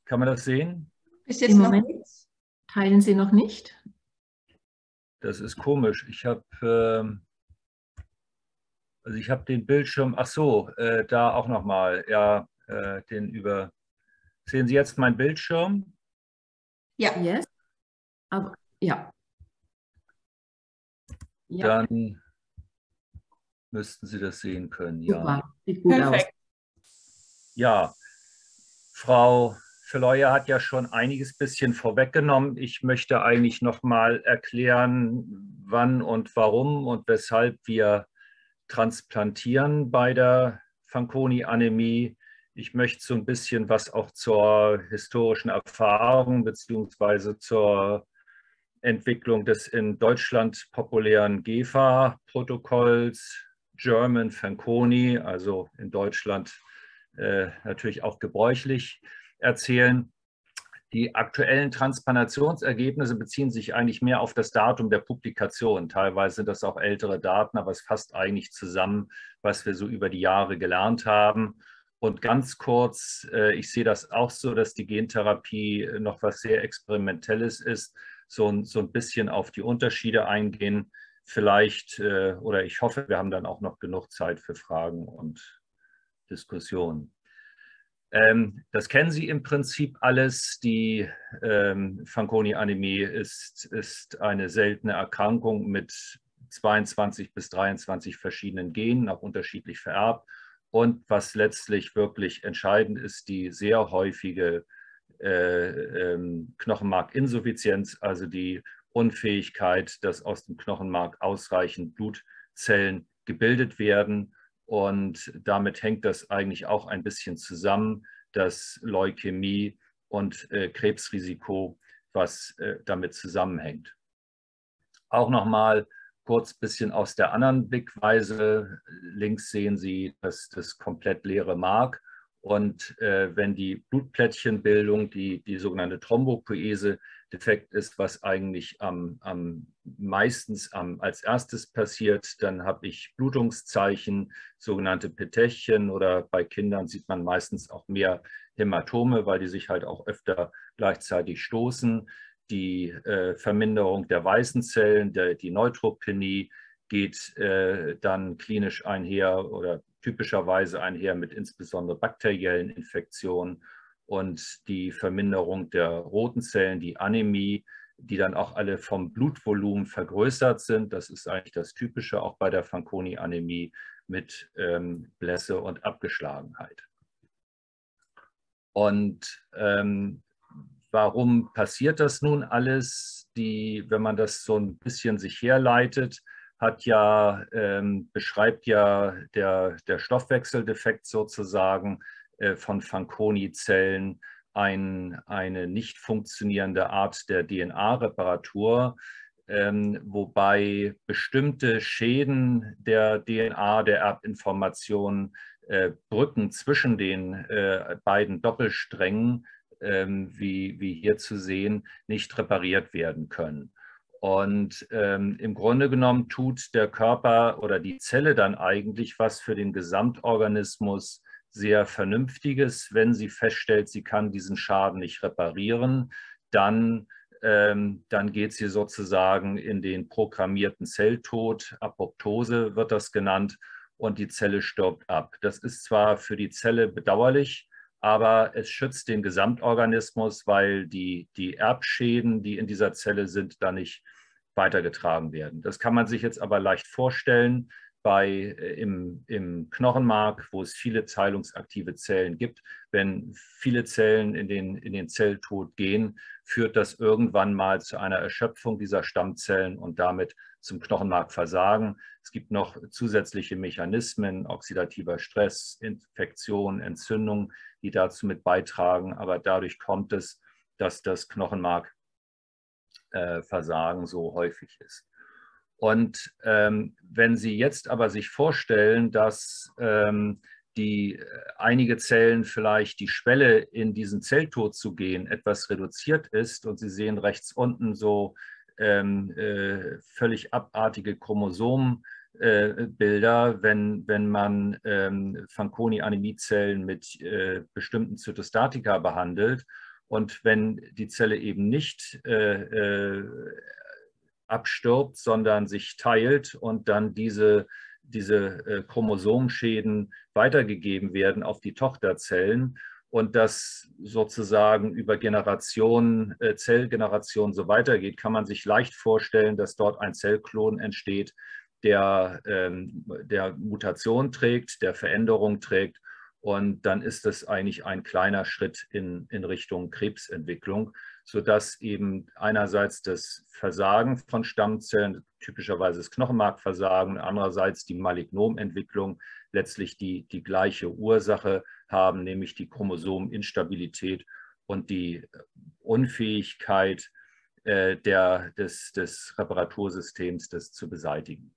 Kann man das sehen? Bis jetzt Im noch Moment nichts. teilen Sie noch nicht. Das ist komisch. Also ich habe den Bildschirm, ach so, da auch nochmal, ja, sehen Sie jetzt meinen Bildschirm? Ja, Yes. Aber ja. Ja, Dann müssten Sie das sehen können, ja. super. Sieht gut aus. perfekt. Ja, Frau Verleuer hat ja schon einiges bisschen vorweggenommen. Ich möchte eigentlich noch mal erklären, wann und warum und weshalb wir transplantieren bei der Fanconi-Anämie. Ich möchte so ein bisschen was auch zur historischen Erfahrung beziehungsweise zur Entwicklung des in Deutschland populären GEFA-Protokolls, German Fanconi, also in Deutschland natürlich auch gebräuchlich, erzählen. Die aktuellen Transplantationsergebnisse beziehen sich eigentlich mehr auf das Datum der Publikation. Teilweise sind das auch ältere Daten, aber es fasst eigentlich zusammen, was wir so über die Jahre gelernt haben. Und ganz kurz, ich sehe das auch so, dass die Gentherapie noch was sehr Experimentelles ist, so ein bisschen auf die Unterschiede eingehen. Vielleicht, oder ich hoffe, wir haben dann auch noch genug Zeit für Fragen und Diskussionen. Das kennen Sie im Prinzip alles. Die Fanconi-Anämie ist eine seltene Erkrankung mit 22 bis 23 verschiedenen Genen, auch unterschiedlich vererbt. Und was letztlich wirklich entscheidend ist, die sehr häufige Knochenmarkinsuffizienz, also die Unfähigkeit, dass aus dem Knochenmark ausreichend Blutzellen gebildet werden. Und damit hängt das eigentlich auch ein bisschen zusammen, dass Leukämie und Krebsrisiko, was damit zusammenhängt. Auch nochmal kurz ein bisschen aus der anderen Blickweise. Links sehen Sie das komplett leere Mark. Und wenn die Blutplättchenbildung, die sogenannte Thrombopoese, defekt ist, was eigentlich meistens als erstes passiert, dann habe ich Blutungszeichen, sogenannte Petechien, oder bei Kindern sieht man meistens auch mehr Hämatome, weil die sich halt auch öfter gleichzeitig stoßen. Die Verminderung der weißen Zellen, die Neutropenie geht dann klinisch einher oder typischerweise einher mit insbesondere bakteriellen Infektionen, und die Verminderung der roten Zellen, die Anämie, die dann auch alle vom Blutvolumen vergrößert sind. Das ist eigentlich das Typische auch bei der Fanconi-Anämie mit Blässe und Abgeschlagenheit. Und warum passiert das nun alles? Wenn man das so ein bisschen sich herleitet, beschreibt ja der Stoffwechseldefekt sozusagen von Fanconi-Zellen eine nicht funktionierende Art der DNA-Reparatur, wobei bestimmte Schäden der DNA, der Erbinformationen, Brücken zwischen den beiden Doppelsträngen, wie hier zu sehen, nicht repariert werden können. Und im Grunde genommen tut der Körper oder die Zelle dann eigentlich was für den Gesamtorganismus sehr Vernünftiges. Wenn sie feststellt, sie kann diesen Schaden nicht reparieren, dann geht sie sozusagen in den programmierten Zelltod, Apoptose wird das genannt, und die Zelle stirbt ab. Das ist zwar für die Zelle bedauerlich, aber es schützt den Gesamtorganismus, weil die Erbschäden, die in dieser Zelle sind, da nicht weitergetragen werden. Das kann man sich jetzt aber leicht vorstellen im Knochenmark, wo es viele teilungsaktive Zellen gibt. Wenn viele Zellen in den Zelltod gehen, führt das irgendwann mal zu einer Erschöpfung dieser Stammzellen und damit zum Knochenmarkversagen. Es gibt noch zusätzliche Mechanismen, oxidativer Stress, Infektion, Entzündung, die dazu mit beitragen. Aber dadurch kommt es, dass das Knochenmarkversagen so häufig ist. Und wenn Sie jetzt aber sich vorstellen, dass einige Zellen vielleicht die Schwelle in diesen Zelltod zu gehen etwas reduziert ist, und Sie sehen rechts unten so völlig abartige Chromosomenbilder, wenn man Fanconi-Anämiezellen mit bestimmten Zytostatika behandelt. Und wenn die Zelle eben nicht abstirbt, sondern sich teilt und dann diese Chromosomenschäden weitergegeben werden auf die Tochterzellen und das sozusagen über Generationen, Zellgenerationen so weitergeht, kann man sich leicht vorstellen, dass dort ein Zellklon entsteht, der Mutation trägt, der Veränderung trägt. Und dann ist es eigentlich ein kleiner Schritt in Richtung Krebsentwicklung, sodass eben einerseits das Versagen von Stammzellen, typischerweise das Knochenmarkversagen, andererseits die Malignomentwicklung letztlich die gleiche Ursache haben, nämlich die Chromosomeninstabilität und die Unfähigkeit des Reparatursystems, das zu beseitigen.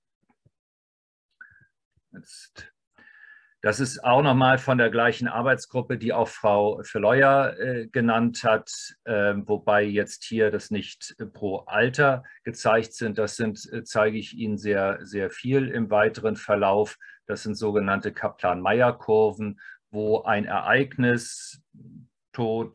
Das ist auch nochmal von der gleichen Arbeitsgruppe, die auch Frau Verleuer genannt hat, wobei jetzt hier das nicht pro Alter gezeigt sind. Das zeige ich Ihnen sehr, sehr viel im weiteren Verlauf. Das sind sogenannte Kaplan-Meier-Kurven, wo ein Ereignis, Tod,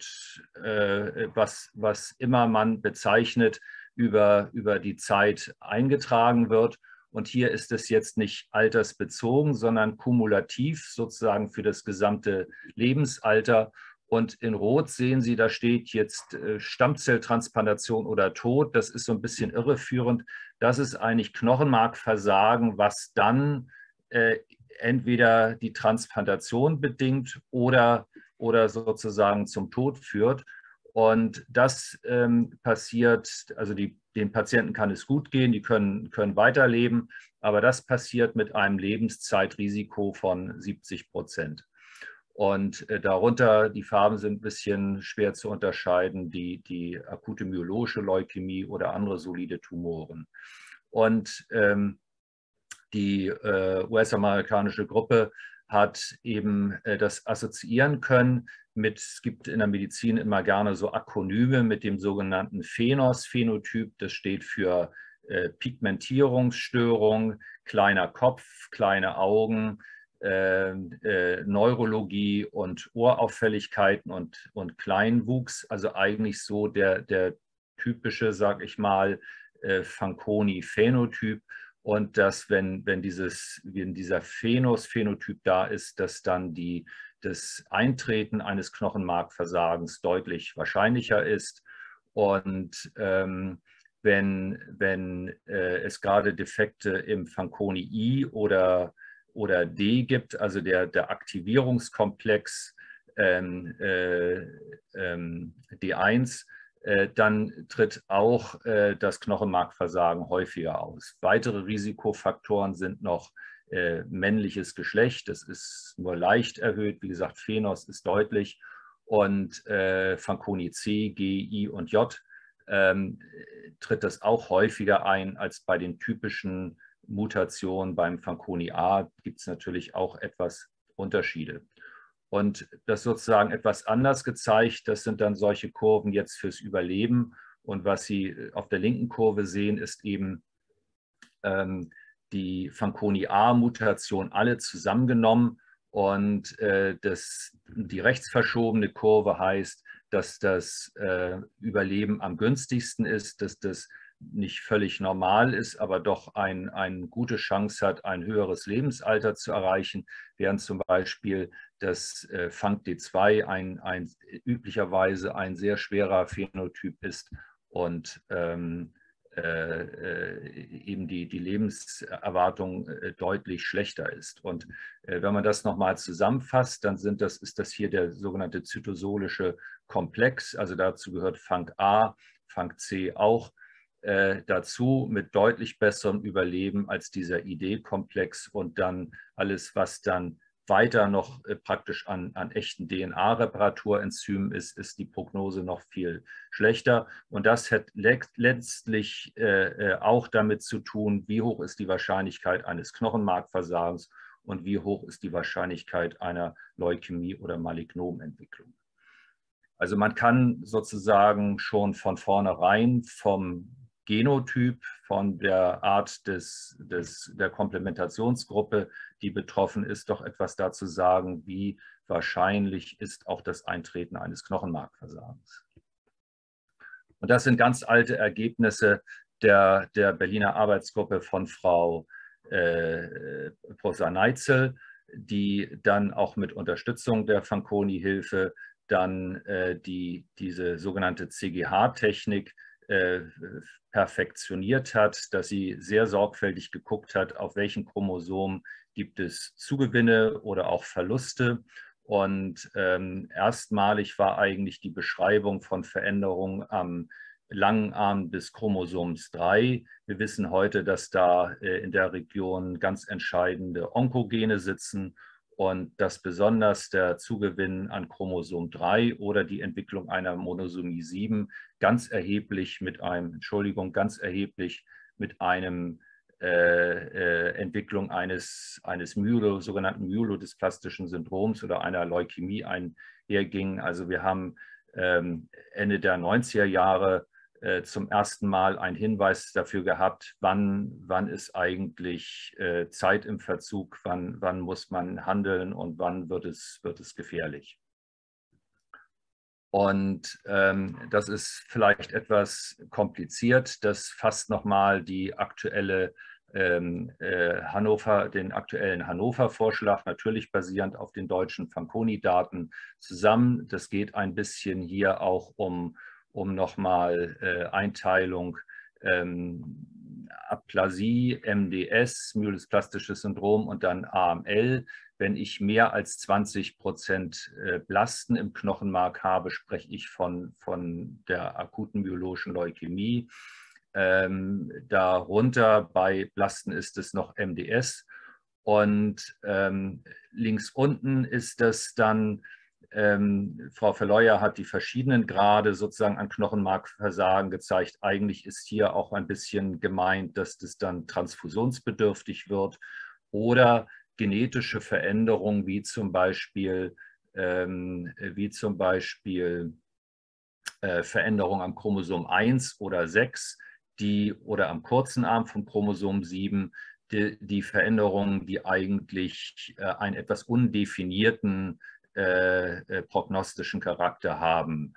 was immer man bezeichnet, über die Zeit eingetragen wird. Und hier ist es jetzt nicht altersbezogen, sondern kumulativ sozusagen für das gesamte Lebensalter. Und in Rot sehen Sie, da steht jetzt Stammzelltransplantation oder Tod. Das ist so ein bisschen irreführend. Das ist eigentlich Knochenmarkversagen, was dann entweder die Transplantation bedingt oder sozusagen zum Tod führt. Und das passiert, also den Patienten kann es gut gehen, die können weiterleben, aber das passiert mit einem Lebenszeitrisiko von 70%. Und darunter, die Farben sind ein bisschen schwer zu unterscheiden, die akute myologische Leukämie oder andere solide Tumoren. Und die US-amerikanische Gruppe hat eben das assoziieren können mit, es gibt in der Medizin immer gerne so Akronyme mit dem sogenannten PHENOS-Phänotyp. Das steht für Pigmentierungsstörung, kleiner Kopf, kleine Augen, Neurologie und Ohrauffälligkeiten und Kleinwuchs. Also eigentlich so der typische, sag ich mal, Fanconi-Phänotyp. Und dass, wenn dieser PHENOS-Phänotyp da ist, dass dann das Eintreten eines Knochenmarkversagens deutlich wahrscheinlicher ist. Und wenn es gerade Defekte im Fanconi I oder D gibt, also der Aktivierungskomplex D1, dann tritt auch das Knochenmarkversagen häufiger aus. Weitere Risikofaktoren sind noch männliches Geschlecht, das ist nur leicht erhöht, wie gesagt, PHENOS ist deutlich, und Fanconi C, G, I und J tritt das auch häufiger ein als bei den typischen Mutationen. Beim Fanconi A gibt es natürlich auch etwas Unterschiede. Und das sozusagen etwas anders gezeigt, das sind dann solche Kurven jetzt fürs Überleben. Und was Sie auf der linken Kurve sehen, ist eben die Fanconi A-Mutation alle zusammengenommen. Und die rechts verschobene Kurve heißt, dass das Überleben am günstigsten ist, dass das nicht völlig normal ist, aber doch eine gute Chance hat, ein höheres Lebensalter zu erreichen, während zum Beispiel das FANC-D2 üblicherweise ein sehr schwerer Phänotyp ist und eben die Lebenserwartung deutlich schlechter ist. Und wenn man das nochmal zusammenfasst, dann ist das hier der sogenannte zytosolische Komplex, also dazu gehört FANC A, FANC C auch dazu, mit deutlich besserem Überleben als dieser ID-Komplex, und dann alles, was dann weiter noch praktisch an echten DNA-Reparaturenzymen ist die Prognose noch viel schlechter. Und das hat letztlich auch damit zu tun, wie hoch ist die Wahrscheinlichkeit eines Knochenmarkversagens und wie hoch ist die Wahrscheinlichkeit einer Leukämie oder Malignomentwicklung. Also man kann sozusagen schon von vornherein vom Genotyp, von der Art der Komplementationsgruppe, die betroffen ist, doch etwas dazu sagen, wie wahrscheinlich ist auch das Eintreten eines Knochenmarkversagens. Und das sind ganz alte Ergebnisse der Berliner Arbeitsgruppe von Frau Professor Neitzel, die dann auch mit Unterstützung der Fanconi-Hilfe dann diese sogenannte CGH-Technik perfektioniert hat, dass sie sehr sorgfältig geguckt hat, auf welchen Chromosomen gibt es Zugewinne oder auch Verluste. Und erstmalig war eigentlich die Beschreibung von Veränderungen am langen Arm des Chromosoms 3. Wir wissen heute, dass da in der Region ganz entscheidende Onkogene sitzen und dass besonders der Zugewinn an Chromosom 3 oder die Entwicklung einer Monosomie 7 ganz erheblich mit einem Entwicklung eines sogenannten myelodysplastische Syndroms oder einer Leukämie einherging. Also wir haben Ende der 90er Jahre zum ersten Mal einen Hinweis dafür gehabt, wann ist eigentlich Zeit im Verzug, wann muss man handeln und wann wird es gefährlich. Und das ist vielleicht etwas kompliziert. Das fasst nochmal den aktuellen Hannover-Vorschlag, natürlich basierend auf den deutschen Fanconi-Daten, zusammen. Das geht ein bisschen hier auch um nochmal Einteilung Aplasie, MDS, myelodysplastisches Syndrom und dann AML. Wenn ich mehr als 20% Blasten im Knochenmark habe, spreche ich von der akuten myologischen Leukämie. Darunter bei Blasten ist es noch MDS. Und links unten ist das dann, Frau Verleuer hat die verschiedenen Grade sozusagen an Knochenmarkversagen gezeigt. Eigentlich ist hier auch ein bisschen gemeint, dass das dann transfusionsbedürftig wird oder genetische Veränderungen wie zum Beispiel Veränderungen am Chromosom 1 oder 6, oder am kurzen Arm vom Chromosom 7, die Veränderungen, die eigentlich einen etwas undefinierten prognostischen Charakter haben.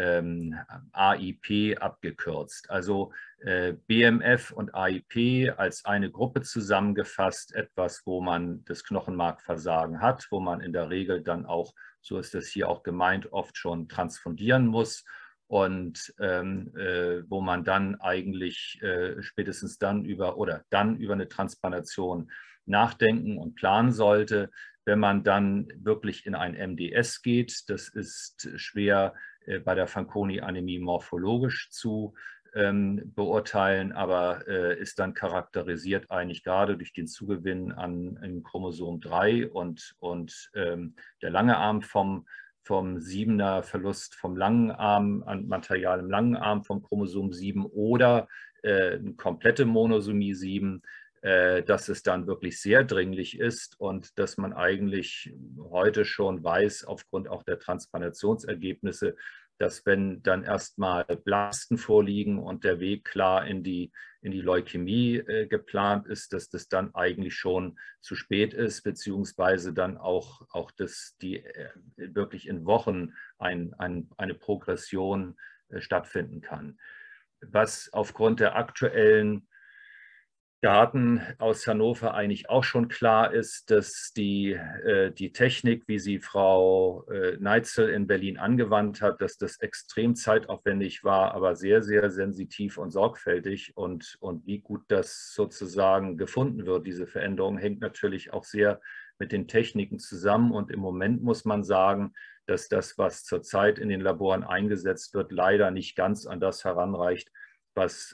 AIP abgekürzt. Also BMF und AIP als eine Gruppe zusammengefasst, etwas, wo man das Knochenmarkversagen hat, wo man in der Regel dann auch, so ist das hier auch gemeint, oft schon transfundieren muss und wo man dann eigentlich spätestens dann über eine Transplantation nachdenken und planen sollte. Wenn man dann wirklich in ein MDS geht, das ist schwer bei der Fanconi-Anämie morphologisch zu beurteilen, aber ist dann charakterisiert eigentlich gerade durch den Zugewinn an Chromosom 3 und der lange Arm vom 7er Verlust vom langen Arm an Material im langen Arm vom Chromosom 7 oder eine komplette Monosomie 7, dass es dann wirklich sehr dringlich ist und dass man eigentlich heute schon weiß, aufgrund auch der Transplantationsergebnisse, dass wenn dann erstmal Blasten vorliegen und der Weg klar in die Leukämie geplant ist, dass das dann eigentlich schon zu spät ist, beziehungsweise dann auch wirklich in Wochen eine Progression stattfinden kann. Was aufgrund der aktuellen Daten aus Hannover eigentlich auch schon klar ist, dass die Technik, wie sie Frau Neitzel in Berlin angewandt hat, dass das extrem zeitaufwendig war, aber sehr, sehr sensitiv und sorgfältig. Und wie gut das sozusagen gefunden wird, diese Veränderung, hängt natürlich auch sehr mit den Techniken zusammen. Und im Moment muss man sagen, dass das, was zurzeit in den Laboren eingesetzt wird, leider nicht ganz an das heranreicht, was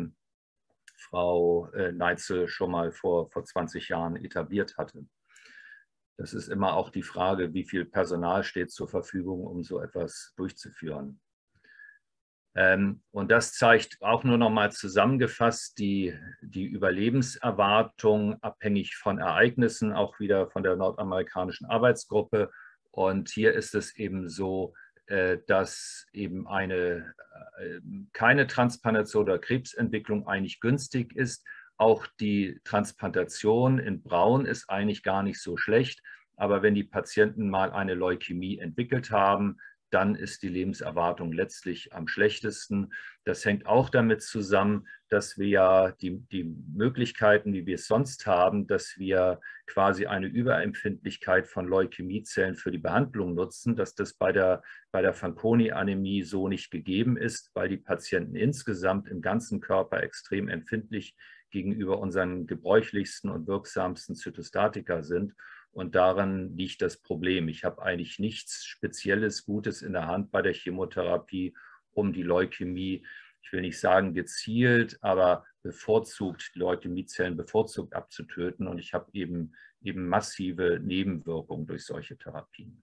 Frau Neitzel schon mal vor 20 Jahren etabliert hatte. Das ist immer auch die Frage, wie viel Personal steht zur Verfügung, um so etwas durchzuführen. Und das zeigt auch nur noch mal zusammengefasst die Überlebenserwartung abhängig von Ereignissen, auch wieder von der nordamerikanischen Arbeitsgruppe. Und hier ist es eben so, dass eben keine Transplantation oder Krebsentwicklung eigentlich günstig ist. Auch die Transplantation in Braun ist eigentlich gar nicht so schlecht. Aber wenn die Patienten mal eine Leukämie entwickelt haben, dann ist die Lebenserwartung letztlich am schlechtesten. Das hängt auch damit zusammen, dass wir ja die Möglichkeiten, wie wir es sonst haben, dass wir quasi eine Überempfindlichkeit von Leukämiezellen für die Behandlung nutzen, dass das bei der Fanconi-Anämie so nicht gegeben ist, weil die Patienten insgesamt im ganzen Körper extrem empfindlich gegenüber unseren gebräuchlichsten und wirksamsten Zytostatika sind. Und daran liegt das Problem. Ich habe eigentlich nichts Spezielles, Gutes in der Hand bei der Chemotherapie, um die Leukämie, ich will nicht sagen gezielt, aber bevorzugt, die Leukämiezellen bevorzugt abzutöten. Und ich habe eben massive Nebenwirkungen durch solche Therapien.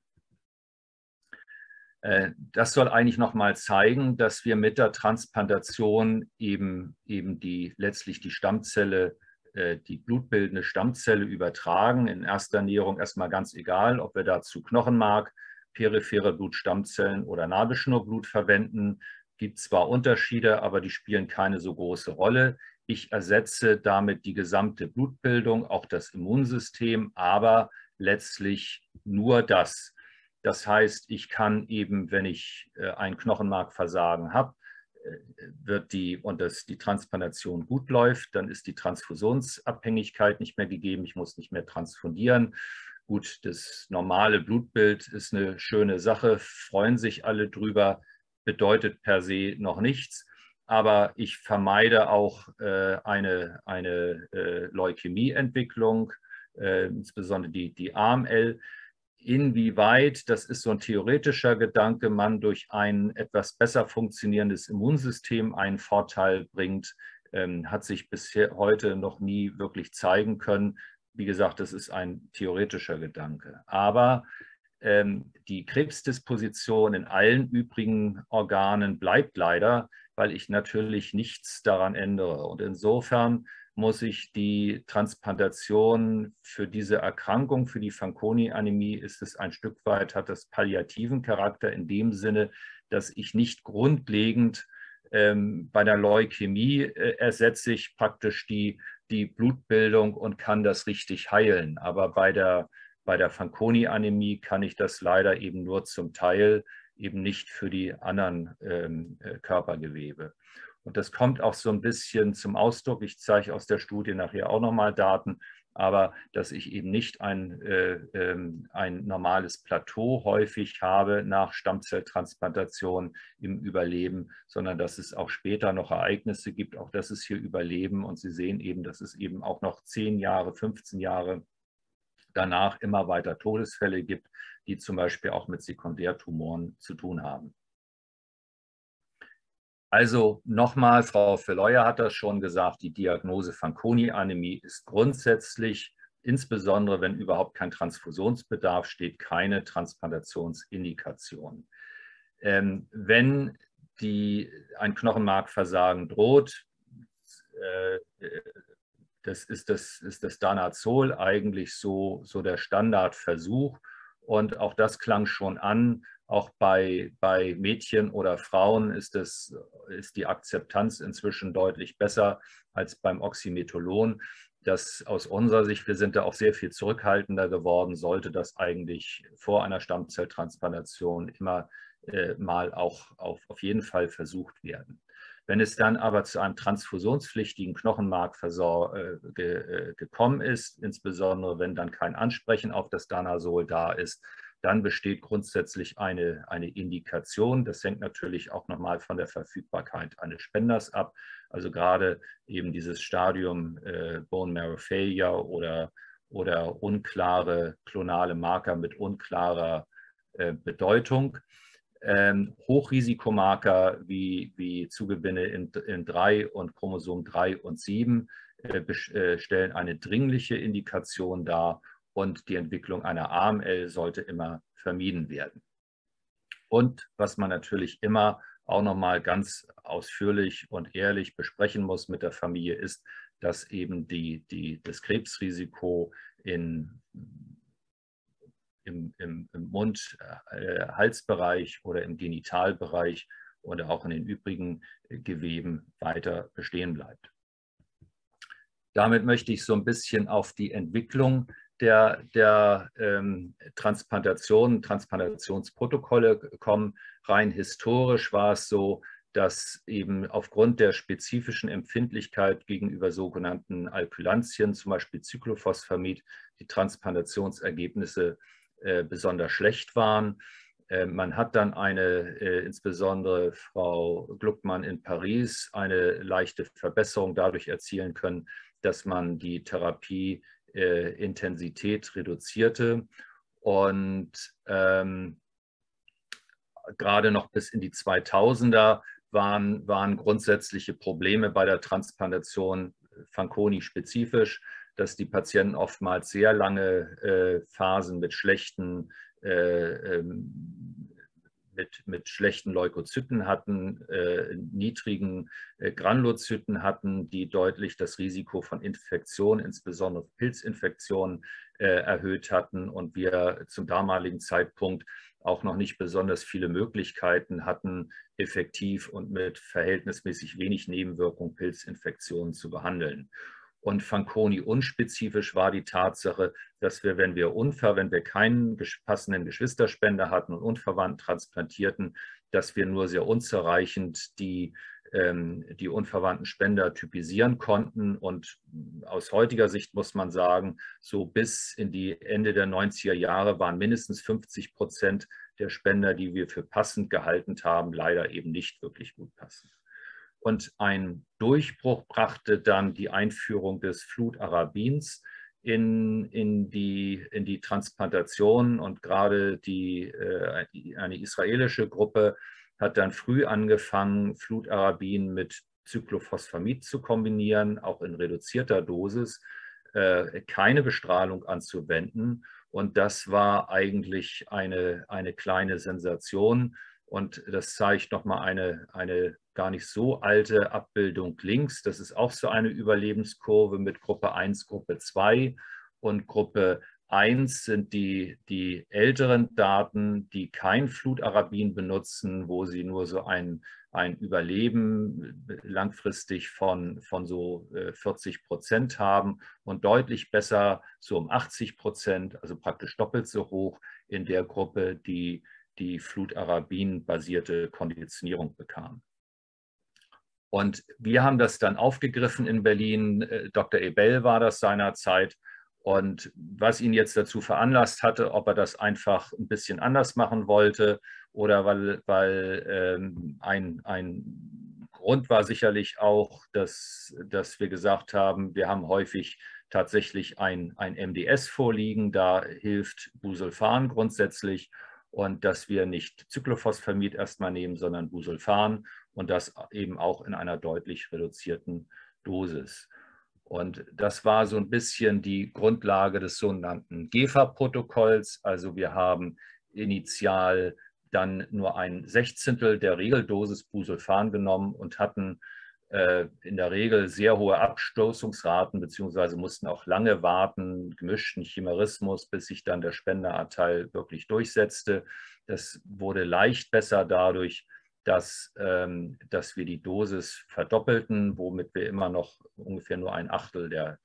Das soll eigentlich nochmal zeigen, dass wir mit der Transplantation eben letztlich die Stammzelle, die blutbildende Stammzelle übertragen. In erster Ernährung erstmal ganz egal, ob wir dazu Knochenmark, periphere Blutstammzellen oder Nabelschnurblut verwenden. Gibt zwar Unterschiede, aber die spielen keine so große Rolle. Ich ersetze damit die gesamte Blutbildung, auch das Immunsystem, aber letztlich nur das. Das heißt, ich kann eben, wenn ich ein Knochenmarkversagen habe, die Transplantation gut läuft, dann ist die Transfusionsabhängigkeit nicht mehr gegeben. Ich muss nicht mehr transfundieren. Gut, das normale Blutbild ist eine schöne Sache, freuen sich alle drüber, bedeutet per se noch nichts. Aber ich vermeide auch eine Leukämieentwicklung, insbesondere die AML. Inwieweit, das ist so ein theoretischer Gedanke, man durch ein etwas besser funktionierendes Immunsystem einen Vorteil bringt, hat sich bisher heute noch nie wirklich zeigen können. Wie gesagt, das ist ein theoretischer Gedanke. Aber die Krebsdisposition in allen übrigen Organen bleibt leider, weil ich natürlich nichts daran ändere. Und insofern muss ich die Transplantation für diese Erkrankung, für die Fanconi-Anämie, ist es ein Stück weit, hat das palliativen Charakter in dem Sinne, dass ich nicht grundlegend bei der Leukämie ersetze ich praktisch die Blutbildung und kann das richtig heilen. Aber bei der Fanconi-Anämie kann ich das leider eben nur zum Teil, eben nicht für die anderen Körpergewebe. Und das kommt auch so ein bisschen zum Ausdruck. Ich zeige aus der Studie nachher auch nochmal Daten, aber dass ich eben nicht ein normales Plateau häufig habe nach Stammzelltransplantation im Überleben, sondern dass es auch später noch Ereignisse gibt, auch das ist hier Überleben. Und Sie sehen eben, dass es eben auch noch 10 Jahre, 15 Jahre danach immer weiter Todesfälle gibt, die zum Beispiel auch mit Sekundärtumoren zu tun haben. Also nochmal, Frau Verleuer hat das schon gesagt, die Diagnose Fanconi-Anämie ist grundsätzlich, insbesondere wenn überhaupt kein Transfusionsbedarf steht, keine Transplantationsindikation. Wenn ein Knochenmarkversagen droht, das ist das Danazol eigentlich so der Standardversuch. Und auch das klang schon an. Auch bei Mädchen oder Frauen ist die Akzeptanz inzwischen deutlich besser als beim Oxymetholon. Das aus unserer Sicht, wir sind da auch sehr viel zurückhaltender geworden, sollte das eigentlich vor einer Stammzelltransplantation immer mal auch auf jeden Fall versucht werden. Wenn es dann aber zu einem transfusionspflichtigen Knochenmark gekommen ist, insbesondere wenn dann kein Ansprechen auf das Danazol da ist, dann besteht grundsätzlich eine Indikation. Das hängt natürlich auch nochmal von der Verfügbarkeit eines Spenders ab. Also gerade eben dieses Stadium Bone Marrow Failure oder unklare klonale Marker mit unklarer Bedeutung. Hochrisikomarker wie Zugewinne in 3 und Chromosom 3 und 7 stellen eine dringliche Indikation dar und die Entwicklung einer AML sollte immer vermieden werden. Und was man natürlich immer auch nochmal ganz ausführlich und ehrlich besprechen muss mit der Familie ist, dass eben das Krebsrisiko im Mund-Halsbereich oder im Genitalbereich oder auch in den übrigen Geweben weiter bestehen bleibt. Damit möchte ich so ein bisschen auf die Entwicklung der Transplantationsprotokolle kommen. Rein historisch war es so, dass eben aufgrund der spezifischen Empfindlichkeit gegenüber sogenannten Alkylantien, zum Beispiel Cyclophosphamid, die Transplantationsergebnisse besonders schlecht waren. Man hat dann insbesondere Frau Gluckmann in Paris, eine leichte Verbesserung dadurch erzielen können, dass man die Therapieintensität reduzierte. Und gerade noch bis in die 2000er waren grundsätzliche Probleme bei der Transplantation Fanconi-spezifisch, dass die Patienten oftmals sehr lange Phasen mit schlechten Leukozyten hatten, niedrigen Granulozyten hatten, die deutlich das Risiko von Infektion, insbesondere Pilzinfektionen, erhöht hatten und wir zum damaligen Zeitpunkt auch noch nicht besonders viele Möglichkeiten hatten, effektiv und mit verhältnismäßig wenig Nebenwirkungen Pilzinfektionen zu behandeln. Und Fanconi unspezifisch war die Tatsache, dass wir, wenn wir keinen passenden Geschwisterspender hatten und unverwandt transplantierten, dass wir nur sehr unzureichend die unverwandten Spender typisieren konnten. Und aus heutiger Sicht muss man sagen, so bis in die Ende der 90er Jahre waren mindestens 50% der Spender, die wir für passend gehalten haben, leider eben nicht wirklich gut passend. Und ein Durchbruch brachte dann die Einführung des Flutarabins in die Transplantation. Und gerade eine israelische Gruppe hat dann früh angefangen, Flutarabin mit Cyclophosphamid zu kombinieren, auch in reduzierter Dosis, keine Bestrahlung anzuwenden. Und das war eigentlich eine kleine Sensation. Und das zeigt nochmal eine gar nicht so alte Abbildung links. Das ist auch so eine Überlebenskurve mit Gruppe 1, Gruppe 2. Und Gruppe 1 sind die älteren Daten, die kein Flutarabin benutzen, wo sie nur so ein Überleben langfristig von so 40% haben und deutlich besser so um 80%, also praktisch doppelt so hoch in der Gruppe, die Flutarabin-basierte Konditionierung bekam. Und wir haben das dann aufgegriffen in Berlin. Dr. Ebell war das seinerzeit. Und was ihn jetzt dazu veranlasst hatte, ob er das einfach ein bisschen anders machen wollte oder weil ein Grund war sicherlich auch, dass wir gesagt haben, wir haben häufig tatsächlich ein MDS vorliegen, da hilft Busulfan grundsätzlich. Und dass wir nicht Cyclophosphamid erstmal nehmen, sondern Busulfan und das eben auch in einer deutlich reduzierten Dosis. Und das war so ein bisschen die Grundlage des sogenannten GEFA-Protokolls. Also wir haben initial dann nur ein Sechzehntel der Regeldosis Busulfan genommen und hatten in der Regel sehr hohe Abstoßungsraten, beziehungsweise mussten auch lange warten, gemischten Chimerismus, bis sich dann der Spenderanteil wirklich durchsetzte. Das wurde leicht besser dadurch, dass wir die Dosis verdoppelten, womit wir immer noch ungefähr nur ein Achtel der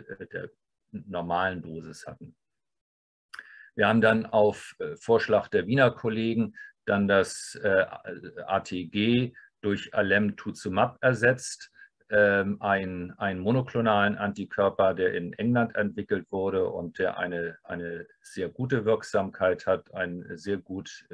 normalen Dosis hatten. Wir haben dann auf Vorschlag der Wiener Kollegen dann das ATG durch Alemtuzumab ersetzt, einen monoklonalen Antikörper, der in England entwickelt wurde und der eine sehr gute Wirksamkeit hat, sehr gut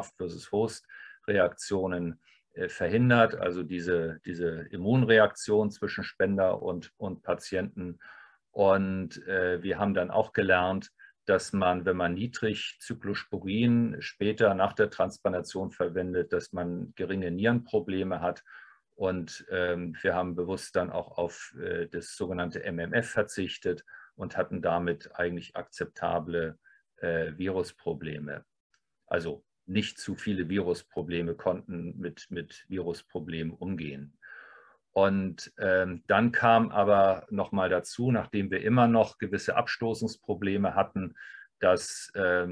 Graft-versus-Host-Reaktionen verhindert, also diese Immunreaktion zwischen Spender und Patienten. Und wir haben dann auch gelernt, dass man, wenn man Niedrigcyclosporin später nach der Transplantation verwendet, dass man geringe Nierenprobleme hat. Und wir haben bewusst dann auch auf das sogenannte MMF verzichtet und hatten damit eigentlich akzeptable Virusprobleme. Also nicht zu viele Virusprobleme, konnten mit Virusproblemen umgehen. Und dann kam aber nochmal dazu, nachdem wir immer noch gewisse Abstoßungsprobleme hatten, dass das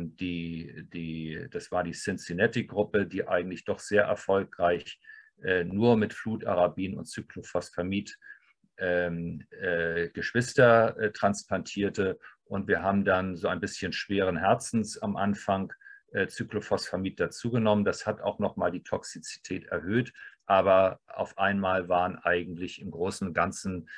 war die Cincinnati-Gruppe, die eigentlich doch sehr erfolgreich nur mit Flutarabin und Cyclophosphamid Geschwister transplantierte und wir haben dann so ein bisschen schweren Herzens am Anfang Cyclophosphamid dazugenommen. Das hat auch nochmal die Toxizität erhöht, aber auf einmal waren eigentlich im Großen und Ganzen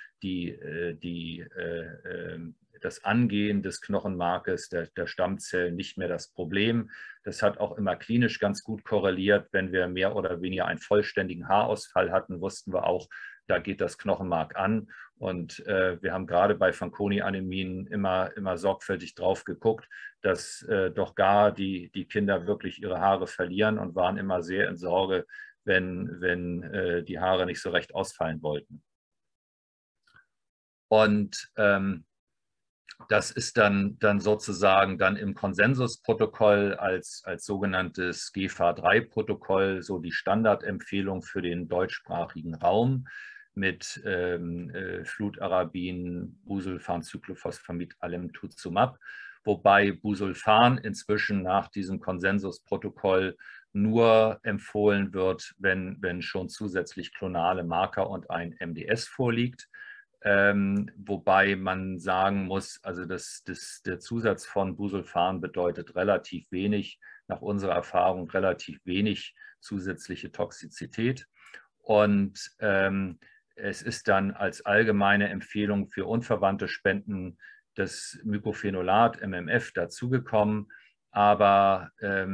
das Angehen des Knochenmarkes, der Stammzellen nicht mehr das Problem. Das hat auch immer klinisch ganz gut korreliert. Wenn wir mehr oder weniger einen vollständigen Haarausfall hatten, wussten wir auch, da geht das Knochenmark an. Und wir haben gerade bei Fanconi-Anemien immer sorgfältig drauf geguckt, dass doch gar die Kinder wirklich ihre Haare verlieren und waren immer sehr in Sorge, wenn die Haare nicht so recht ausfallen wollten. Und das ist dann sozusagen dann im Konsensusprotokoll als sogenanntes GFA3-Protokoll so die Standardempfehlung für den deutschsprachigen Raum mit Flutarabin, Busulfan, Cyclophosphamid, Alemtuzumab, wobei Busulfan inzwischen nach diesem Konsensusprotokoll nur empfohlen wird, wenn schon zusätzlich klonale Marker und ein MDS vorliegt. Wobei man sagen muss, also der Zusatz von Busulfan bedeutet relativ wenig, nach unserer Erfahrung relativ wenig zusätzliche Toxizität. Und es ist dann als allgemeine Empfehlung für unverwandte Spenden das Mycophenolat, MMF, dazugekommen. Aber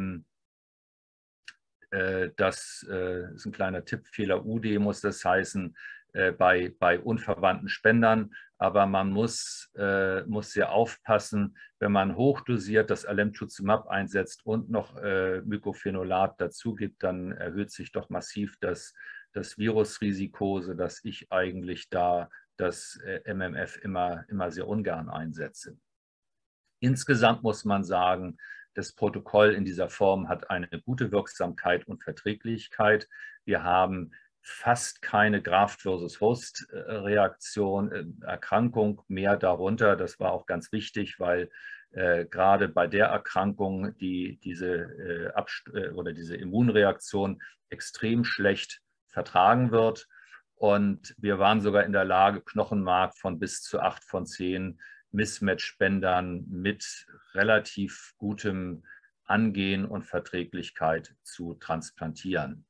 das ist ein kleiner Tippfehler, UD muss das heißen, bei unverwandten Spendern. Aber man muss sehr aufpassen, wenn man hochdosiert das Alemtuzumab einsetzt und noch Mycophenolat dazu gibt, dann erhöht sich doch massiv das Virusrisiko, sodass ich eigentlich da das MMF immer sehr ungern einsetze. Insgesamt muss man sagen, das Protokoll in dieser Form hat eine gute Wirksamkeit und Verträglichkeit. Wir haben fast keine Graft-versus-Host-Reaktion, Erkrankung mehr darunter. Das war auch ganz wichtig, weil gerade bei der Erkrankung diese Immunreaktion extrem schlecht vertragen wird. Und wir waren sogar in der Lage, Knochenmark von bis zu 8 von 10 Mismatch-Spendern mit relativ gutem Angehen und Verträglichkeit zu transplantieren.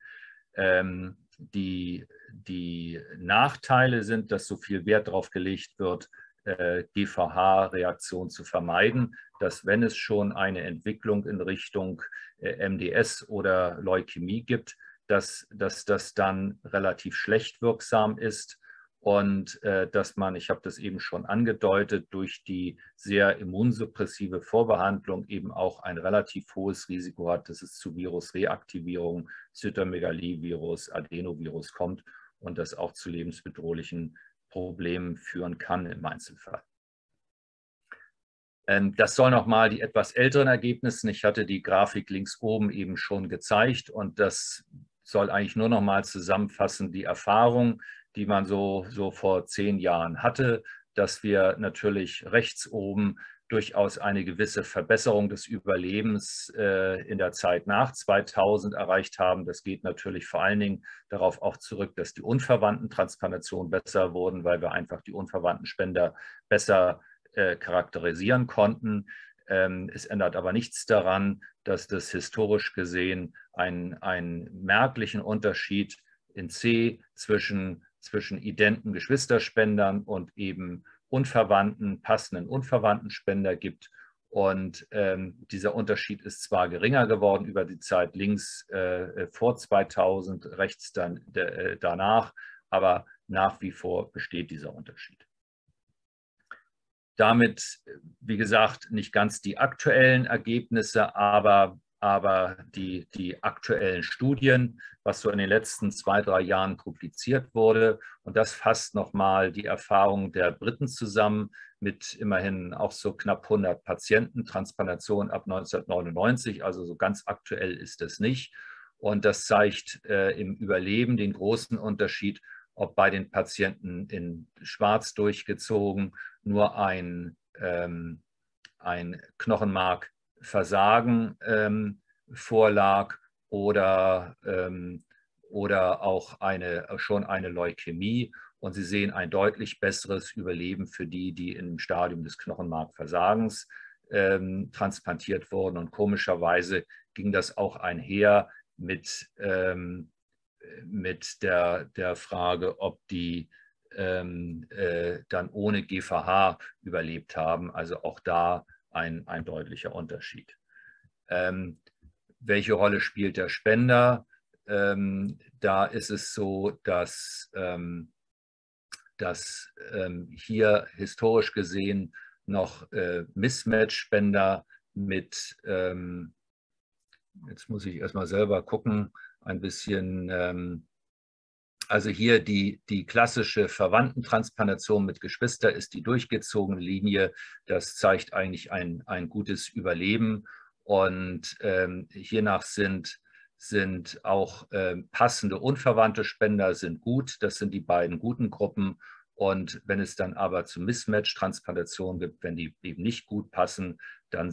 Die Nachteile sind, dass so viel Wert darauf gelegt wird, GVH-Reaktion zu vermeiden, dass wenn es schon eine Entwicklung in Richtung MDS oder Leukämie gibt, dass das dann relativ schlecht wirksam ist und dass man, ich habe das eben schon angedeutet, durch die sehr immunsuppressive Vorbehandlung eben auch ein relativ hohes Risiko hat, dass es zu Virusreaktivierung, Cytomegalivirus, Adenovirus kommt und das auch zu lebensbedrohlichen Problemen führen kann im Einzelfall. Das soll nochmal die etwas älteren Ergebnisse. Ich hatte die Grafik links oben eben schon gezeigt und das soll eigentlich nur nochmal zusammenfassen, die Erfahrung, die man so vor 10 Jahren hatte, dass wir natürlich rechts oben durchaus eine gewisse Verbesserung des Überlebens in der Zeit nach 2000 erreicht haben. Das geht natürlich vor allen Dingen darauf auch zurück, dass die unverwandten Transplantationen besser wurden, weil wir einfach die unverwandten Spender besser charakterisieren konnten. Es ändert aber nichts daran, dass das historisch gesehen einen merklichen Unterschied in C zwischen identen Geschwisterspendern und eben passenden unverwandten Spender gibt. Und dieser Unterschied ist zwar geringer geworden über die Zeit links vor 2000, rechts danach, aber nach wie vor besteht dieser Unterschied. Damit, wie gesagt, nicht ganz die aktuellen Ergebnisse, aber die aktuellen Studien, was so in den letzten 2, 3 Jahren publiziert wurde. Und das fasst nochmal die Erfahrung der Briten zusammen mit immerhin auch so knapp 100 Patienten, Transplantation ab 1999, also so ganz aktuell ist es nicht. Und das zeigt im Überleben den großen Unterschied, ob bei den Patienten in schwarz durchgezogen nur ein Knochenmarkversagen vorlag oder auch schon eine Leukämie. Und Sie sehen ein deutlich besseres Überleben für die, die im Stadium des Knochenmarkversagens transplantiert wurden. Und komischerweise ging das auch einher mit der Frage, ob die dann ohne GVH überlebt haben. Also auch da ein deutlicher Unterschied. Welche Rolle spielt der Spender? Da ist es so, dass hier historisch gesehen noch Mismatch-Spender mit, jetzt muss ich erstmal selber gucken, ein bisschen, also hier die klassische Verwandtentransplantation mit Geschwister ist die durchgezogene Linie. Das zeigt eigentlich ein gutes Überleben. Und hiernach sind auch passende unverwandte Spender sind gut. Das sind die beiden guten Gruppen. Und wenn es dann aber zu Mismatch-Transplantationen gibt, wenn die eben nicht gut passen, dann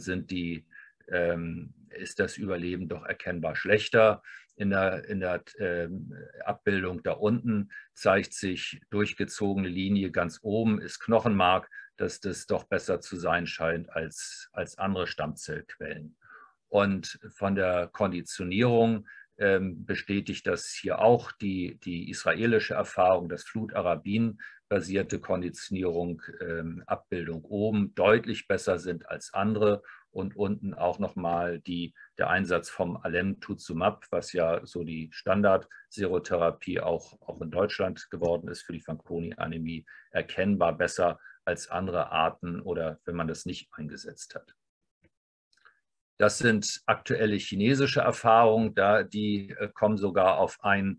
ist das Überleben doch erkennbar schlechter. In der Abbildung da unten zeigt sich durchgezogene Linie ganz oben, ist Knochenmark, dass das doch besser zu sein scheint als andere Stammzellquellen. Und von der Konditionierung bestätigt das hier auch die israelische Erfahrung, dass Flutarabin-basierte Konditionierung, Abbildung oben, deutlich besser sind als andere. Und unten auch nochmal der Einsatz vom Alemtuzumab, was ja so die Standard-Serotherapie auch in Deutschland geworden ist für die Fanconi-Anämie, erkennbar besser als andere Arten oder wenn man das nicht eingesetzt hat. Das sind aktuelle chinesische Erfahrungen, die kommen sogar auf ein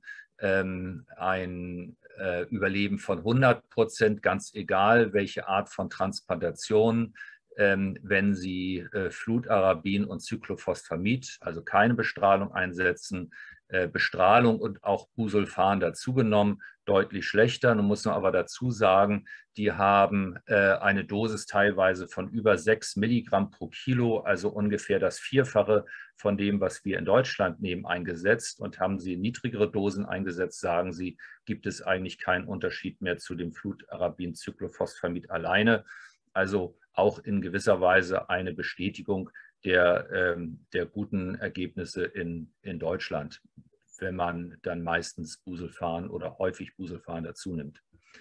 Überleben von 100%, ganz egal, welche Art von Transplantation, wenn Sie Flutarabin und Cyclophosphamid, also keine Bestrahlung einsetzen, Bestrahlung und auch Busulfan dazugenommen, deutlich schlechter. Nun muss man aber dazu sagen, die haben eine Dosis teilweise von über 6 Milligramm pro Kilo, also ungefähr das Vierfache von dem, was wir in Deutschland nehmen, eingesetzt. Und haben sie niedrigere Dosen eingesetzt, sagen sie, gibt es eigentlich keinen Unterschied mehr zu dem Flutarabin Cyclophosphamid alleine. Also auch in gewisser Weise eine Bestätigung der guten Ergebnisse in Deutschland, wenn man dann meistens Busulfan oder häufig Busulfan dazu nimmt.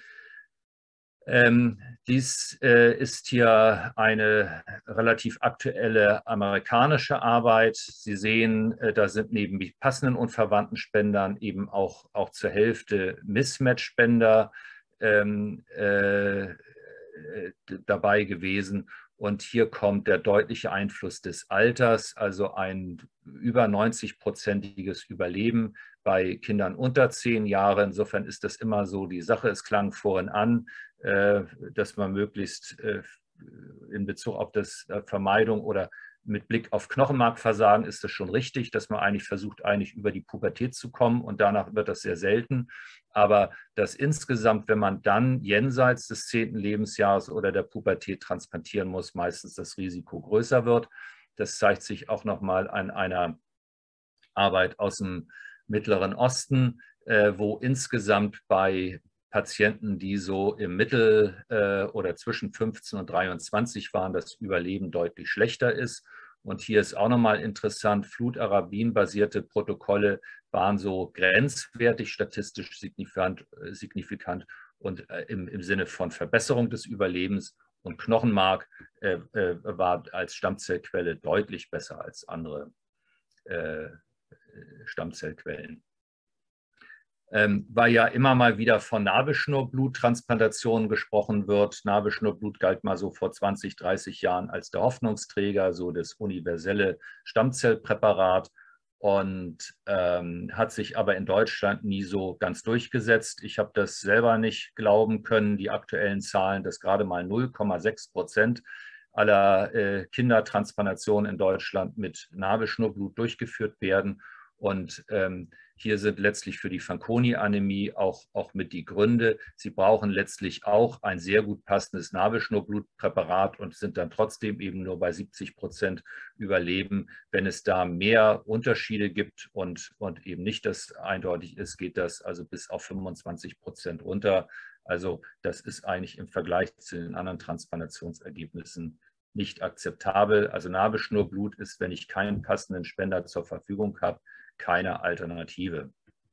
Dies ist hier eine relativ aktuelle amerikanische Arbeit. Sie sehen, da sind neben passenden und verwandten Spendern eben auch zur Hälfte Mismatch-Spender dabei gewesen. Und hier kommt der deutliche Einfluss des Alters, also ein über 90-prozentiges Überleben bei Kindern unter 10 Jahre. Insofern ist das immer so die Sache. Es klang vorhin an, dass man möglichst in Bezug auf das Vermeidung oder mit Blick auf Knochenmarkversagen ist das schon richtig, dass man eigentlich versucht, über die Pubertät zu kommen und danach wird das sehr selten. Aber dass insgesamt, wenn man dann jenseits des 10. Lebensjahres oder der Pubertät transplantieren muss, meistens das Risiko größer wird. Das zeigt sich auch nochmal an einer Arbeit aus dem Mittleren Osten, wo insgesamt bei Patienten, die so im Mittel oder zwischen 15 und 23 waren, das Überleben deutlich schlechter ist. Und hier ist auch nochmal interessant, Flutarabin-basierte Protokolle waren so grenzwertig statistisch signifikant und im Sinne von Verbesserung des Überlebens. Und Knochenmark war als Stammzellquelle deutlich besser als andere Stammzellquellen. Weil ja immer mal wieder von Nabelschnurbluttransplantationen gesprochen wird. Nabelschnurblut galt mal so vor 20, 30 Jahren als der Hoffnungsträger, so das universelle Stammzellpräparat und hat sich aber in Deutschland nie so ganz durchgesetzt. Ich habe das selber nicht glauben können, die aktuellen Zahlen, dass gerade mal 0,6% aller Kindertransplantationen in Deutschland mit Nabelschnurblut durchgeführt werden. Und hier sind letztlich für die Fanconi-Anämie auch mit die Gründe. Sie brauchen letztlich auch ein sehr gut passendes Nabelschnurblutpräparat und sind dann trotzdem eben nur bei 70% Überleben. Wenn es da mehr Unterschiede gibt und eben nicht das eindeutig ist, geht das also bis auf 25% runter. Also das ist eigentlich im Vergleich zu den anderen Transplantationsergebnissen nicht akzeptabel. Also Nabelschnurblut ist, wenn ich keinen passenden Spender zur Verfügung habe, keine Alternative.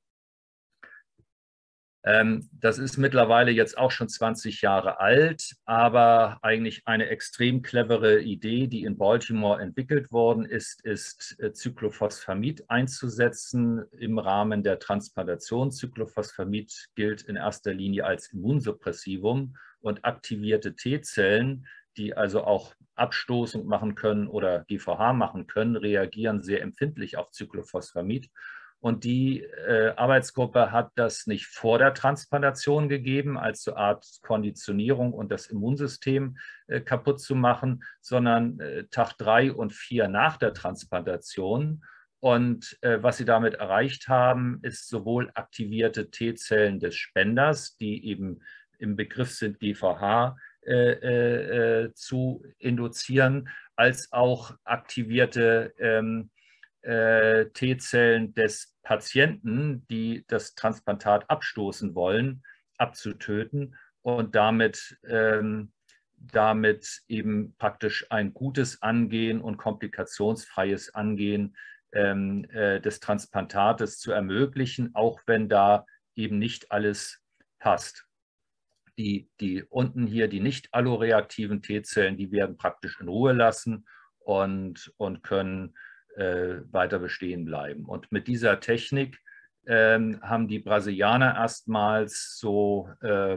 Das ist mittlerweile jetzt auch schon 20 Jahre alt, aber eigentlich eine extrem clevere Idee, die in Baltimore entwickelt worden ist Cyclophosphamid einzusetzen im Rahmen der Transplantation. Cyclophosphamid gilt in erster Linie als Immunsuppressivum und aktivierte T-Zellen, die also auch Abstoßung machen können oder GVH machen können, reagieren sehr empfindlich auf Cyclophosphamid. Und die Arbeitsgruppe hat das nicht vor der Transplantation gegeben, als so eine Art Konditionierung und das Immunsystem kaputt zu machen, sondern Tag 3 und 4 nach der Transplantation. Und was sie damit erreicht haben, ist sowohl aktivierte T-Zellen des Spenders, die eben im Begriff sind, GVH zu induzieren, als auch aktivierte T-Zellen des Patienten, die das Transplantat abstoßen wollen, abzutöten und damit eben praktisch ein gutes Angehen und komplikationsfreies Angehen des Transplantates zu ermöglichen, auch wenn da eben nicht alles passt. Die unten hier, die nicht alloreaktiven T-Zellen, die werden praktisch in Ruhe lassen und können weiter bestehen bleiben. Und mit dieser Technik haben die Brasilianer erstmals so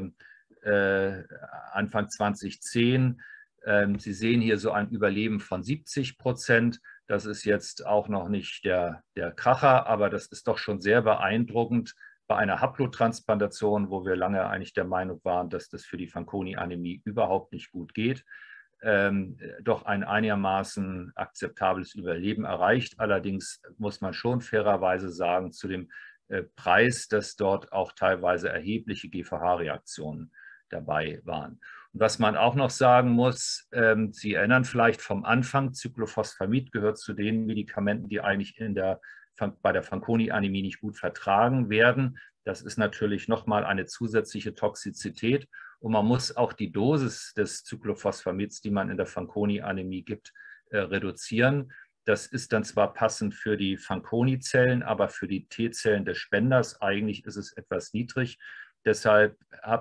Anfang 2010, Sie sehen hier so ein Überleben von 70%. Das ist jetzt auch noch nicht der Kracher, aber das ist doch schon sehr beeindruckend bei einer Haplotransplantation, wo wir lange eigentlich der Meinung waren, dass das für die Fanconi-Anämie überhaupt nicht gut geht. Doch ein einigermaßen akzeptables Überleben erreicht. Allerdings muss man schon fairerweise sagen, zu dem Preis, dass dort auch teilweise erhebliche GVH-Reaktionen dabei waren. Und was man auch noch sagen muss, Sie erinnern vielleicht vom Anfang, Cyclophosphamid gehört zu den Medikamenten, die eigentlich bei der Fanconi-Anämie nicht gut vertragen werden. Das ist natürlich nochmal eine zusätzliche Toxizität. Und man muss auch die Dosis des Cyclophosphamids, die man in der Fanconi-Anämie gibt, reduzieren. Das ist dann zwar passend für die Fanconi-Zellen, aber für die T-Zellen des Spenders eigentlich ist es etwas niedrig. Deshalb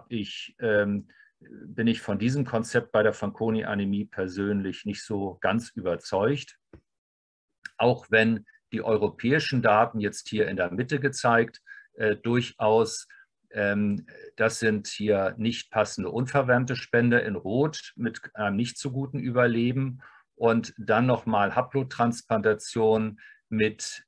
bin ich von diesem Konzept bei der Fanconi-Anämie persönlich nicht so ganz überzeugt. Auch wenn die europäischen Daten jetzt hier in der Mitte gezeigt, durchaus, das sind hier nicht passende unverwandte Spender in Rot mit einem nicht so guten Überleben und dann nochmal Haplotransplantation mit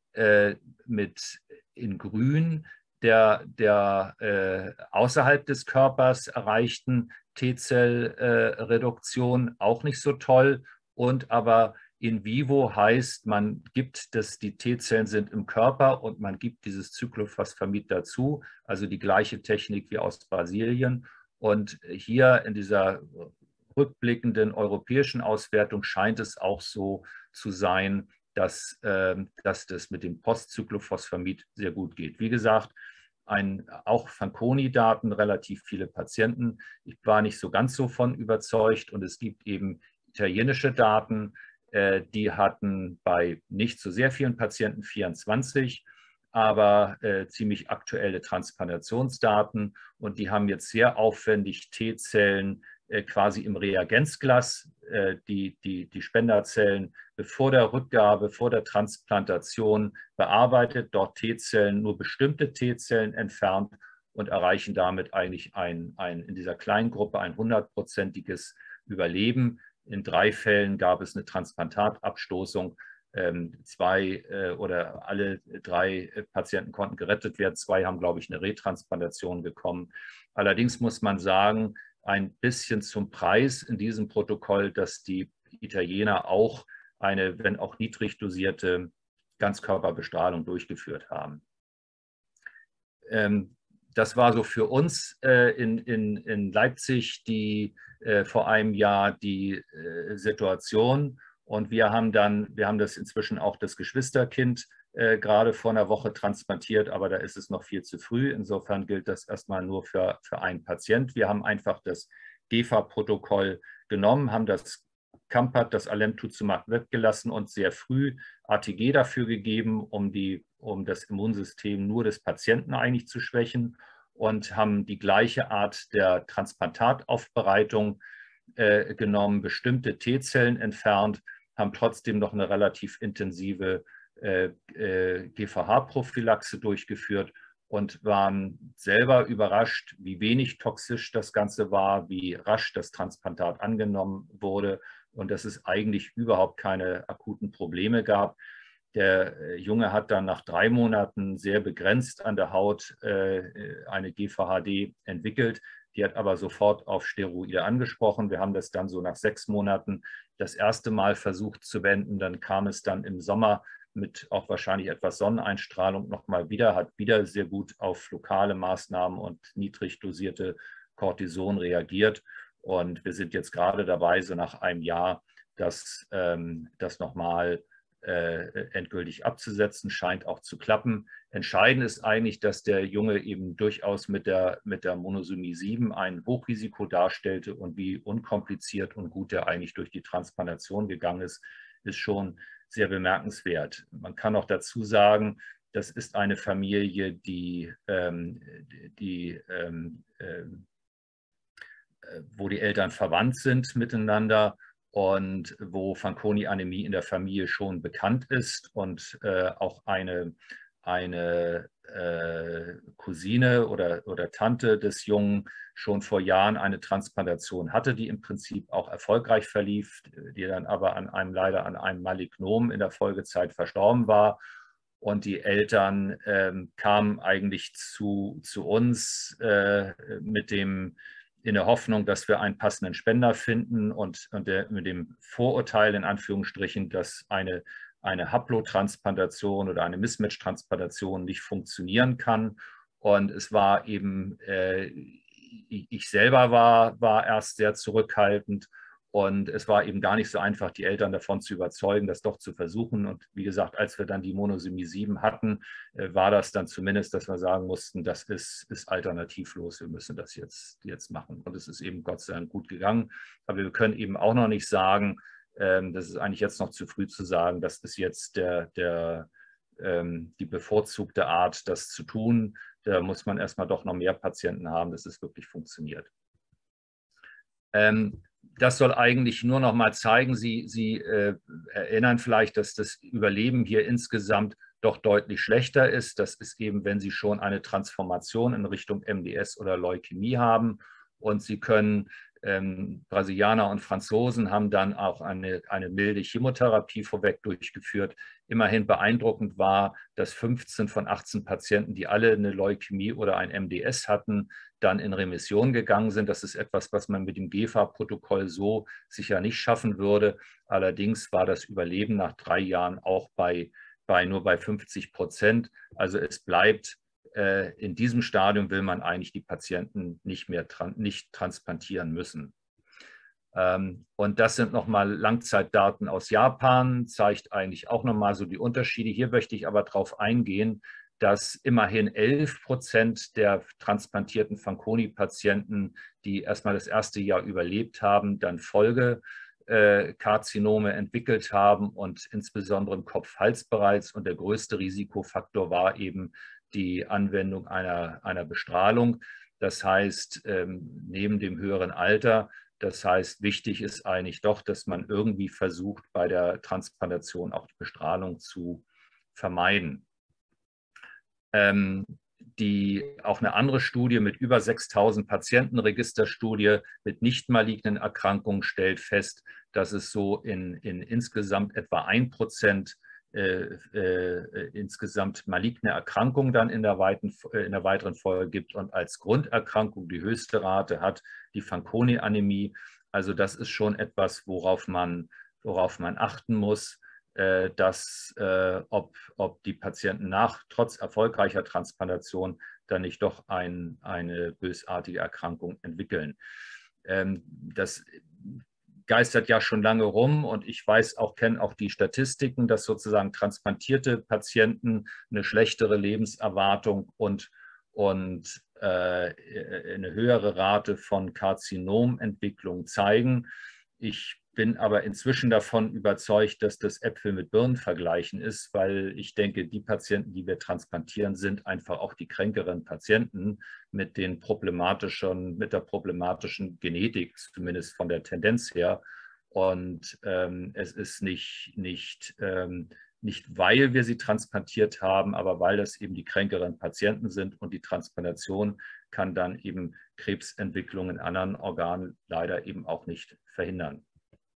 in Grün der außerhalb des Körpers erreichten T-Zell-Reduktion auch nicht so toll und aber in vivo heißt, man gibt die T-Zellen sind im Körper und man gibt dieses Cyclophosphamid dazu, also die gleiche Technik wie aus Brasilien. Und hier in dieser rückblickenden europäischen Auswertung scheint es auch so zu sein, dass das mit dem Postcyclophosphamid sehr gut geht. Wie gesagt, auch Fanconi-Daten, relativ viele Patienten. Ich war nicht so ganz so von überzeugt und es gibt eben italienische Daten, die hatten bei nicht so sehr vielen Patienten 24, aber ziemlich aktuelle Transplantationsdaten und die haben jetzt sehr aufwendig T-Zellen quasi im Reagenzglas, die Spenderzellen vor der Rückgabe, vor der Transplantation bearbeitet, dort T-Zellen, nur bestimmte T-Zellen entfernt und erreichen damit eigentlich in dieser kleinen Gruppe ein 100%iges Überleben. In 3 Fällen gab es eine Transplantatabstoßung. 2 oder alle 3 Patienten konnten gerettet werden. 2 haben, glaube ich, eine Retransplantation bekommen. Allerdings muss man sagen, ein bisschen zum Preis in diesem Protokoll, dass die Italiener auch eine, wenn auch niedrig dosierte Ganzkörperbestrahlung durchgeführt haben. Das war so für uns in Leipzig vor einem Jahr die Situation. Und wir haben das inzwischen auch das Geschwisterkind gerade vor einer Woche transplantiert, aber da ist es noch viel zu früh. Insofern gilt das erstmal nur für einen Patient. Wir haben einfach das GEFA-Protokoll genommen, haben das Campat, das Alemtuzumab weggelassen und sehr früh ATG dafür gegeben, um das Immunsystem nur des Patienten eigentlich zu schwächen, und haben die gleiche Art der Transplantataufbereitung genommen, bestimmte T-Zellen entfernt, haben trotzdem noch eine relativ intensive GVH-Prophylaxe durchgeführt und waren selber überrascht, wie wenig toxisch das Ganze war, wie rasch das Transplantat angenommen wurde und dass es eigentlich überhaupt keine akuten Probleme gab. Der Junge hat dann nach 3 Monaten sehr begrenzt an der Haut eine GVHD entwickelt. Die hat aber sofort auf Steroide angesprochen. Wir haben das dann so nach 6 Monaten das erste Mal versucht zu wenden. Dann kam es dann im Sommer mit auch wahrscheinlich etwas Sonneneinstrahlung nochmal wieder, hat wieder sehr gut auf lokale Maßnahmen und niedrig dosierte Cortison reagiert. Und wir sind jetzt gerade dabei, so nach einem Jahr, das nochmal endgültig abzusetzen, scheint auch zu klappen. Entscheidend ist eigentlich, dass der Junge eben durchaus mit der Monosomie 7 ein Hochrisiko darstellte, und wie unkompliziert und gut er eigentlich durch die Transplantation gegangen ist, ist schon sehr bemerkenswert. Man kann auch dazu sagen, das ist eine Familie, wo die Eltern verwandt sind miteinander und wo Fanconi-Anämie in der Familie schon bekannt ist und auch eine Cousine oder Tante des Jungen schon vor Jahren eine Transplantation hatte, die im Prinzip auch erfolgreich verlief, die dann aber leider an einem Malignom in der Folgezeit verstorben war. Und die Eltern kamen eigentlich zu uns in der Hoffnung, dass wir einen passenden Spender finden und mit dem Vorurteil in Anführungsstrichen, dass eine Haplotransplantation oder eine Mismatch-Transplantation nicht funktionieren kann. Und es war eben, ich selber war erst sehr zurückhaltend, und es war eben gar nicht so einfach, die Eltern davon zu überzeugen, das doch zu versuchen. Und wie gesagt, als wir dann die Monosomie 7 hatten, war das dann zumindest, dass wir sagen mussten, das ist alternativlos, wir müssen das jetzt machen. Und es ist eben Gott sei Dank gut gegangen. Aber wir können eben auch noch nicht sagen, das ist eigentlich jetzt noch zu früh zu sagen, das ist jetzt die bevorzugte Art, das zu tun. Da muss man erstmal doch noch mehr Patienten haben, dass es wirklich funktioniert. Das soll eigentlich nur noch mal zeigen, Sie erinnern vielleicht, dass das Überleben hier insgesamt doch deutlich schlechter ist. Das ist eben, wenn Sie schon eine Transformation in Richtung MDS oder Leukämie haben, und Sie können, Brasilianer und Franzosen haben dann auch eine milde Chemotherapie vorweg durchgeführt. Immerhin beeindruckend war, dass 15 von 18 Patienten, die alle eine Leukämie oder ein MDS hatten, dann in Remission gegangen sind. Das ist etwas, was man mit dem GEFA-Protokoll so sicher nicht schaffen würde. Allerdings war das Überleben nach 3 Jahren auch nur bei 50%. Also es bleibt, in diesem Stadium will man eigentlich die Patienten nicht transplantieren müssen. Und das sind nochmal Langzeitdaten aus Japan, zeigt eigentlich auch nochmal so die Unterschiede. Hier möchte ich aber darauf eingehen, dass immerhin 11% der transplantierten Fanconi-Patienten, die erstmal das erste Jahr überlebt haben, dann Folgekarzinome entwickelt haben, und insbesondere im Kopf-Hals-Bereich. Und der größte Risikofaktor war eben die Anwendung einer Bestrahlung. Das heißt, neben dem höheren Alter, das heißt, wichtig ist eigentlich doch, dass man irgendwie versucht, bei der Transplantation auch die Bestrahlung zu vermeiden. Auch eine andere Studie mit über 6.000 Patienten, Registerstudie mit nicht malignen Erkrankungen, stellt fest, dass es so in insgesamt etwa 1% insgesamt maligne Erkrankungen dann in der weiteren Folge gibt, und als Grunderkrankung die höchste Rate hat die Fanconi-Anämie. Also das ist schon etwas, worauf man achten muss. ob die Patienten trotz erfolgreicher Transplantation dann nicht doch eine bösartige Erkrankung entwickeln. Das geistert ja schon lange rum und ich kenne auch die Statistiken, dass sozusagen transplantierte Patienten eine schlechtere Lebenserwartung und eine höhere Rate von Karzinomentwicklung zeigen. Ich bin aber inzwischen davon überzeugt, dass das Äpfel mit Birnen vergleichen ist, weil ich denke, die Patienten, die wir transplantieren, sind einfach auch die kränkeren Patienten mit der problematischen Genetik, zumindest von der Tendenz her. Und es ist nicht, weil wir sie transplantiert haben, aber weil das eben die kränkeren Patienten sind und die Transplantation kann dann eben Krebsentwicklung in anderen Organen leider eben auch nicht verhindern.